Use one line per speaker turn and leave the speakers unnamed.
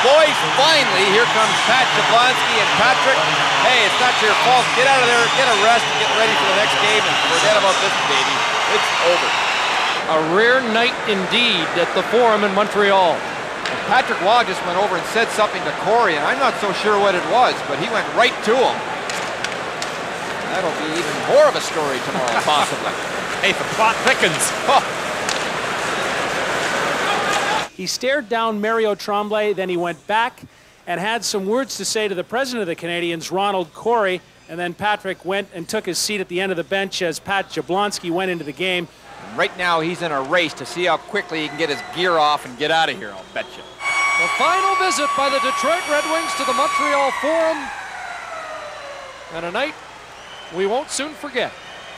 boys, finally, here comes Pat Jablonski and Patrick. Hey, it's not your fault. Get out of there, get a rest, and get ready for the next game, and forget about this, baby. It's over.
A rare night indeed at the Forum in Montreal.
And Patrick Waugh just went over and said something to Corey, and I'm not so sure what it was, but he went right to him. That'll be even more of a story tomorrow, possibly.
Hey, the plot thickens.
Oh.
He stared down Mario Tremblay, then he went back and had some words to say to the president of the Canadiens, Ronald Corey, and then Patrick went and took his seat at the end of the bench as Pat Jablonski went into the game.
Right now, he's in a race to see how quickly he can get his gear off and get out of here, I'll bet you.
The final visit by the Detroit Red Wings to the Montreal Forum. And a night we won't soon forget.